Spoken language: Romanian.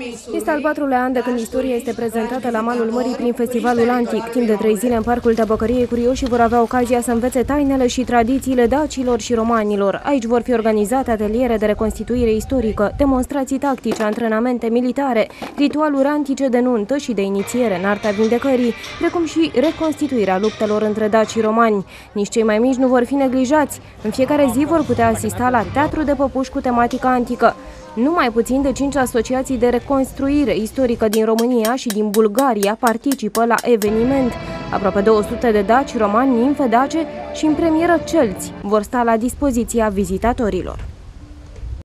Este al 4-lea an de când istoria este prezentată la malul mării prin Festivalul Antic. Timp de 3 zile în Parcul Tabăcăriei, curioșii vor avea ocazia să învețe tainele și tradițiile dacilor și romanilor. Aici vor fi organizate ateliere de reconstituire istorică, demonstrații tactice, antrenamente militare, ritualuri antice de nuntă și de inițiere în arta vindecării, precum și reconstituirea luptelor între daci și romani. Nici cei mai mici nu vor fi neglijați. În fiecare zi vor putea asista la teatru de păpuși cu tematică antică. Numai puțin de 5 asociații de reconstruire istorică din România și din Bulgaria participă la eveniment. Aproape 200 de daci, romani, nimfe dace și în premieră celți vor sta la dispoziția vizitatorilor.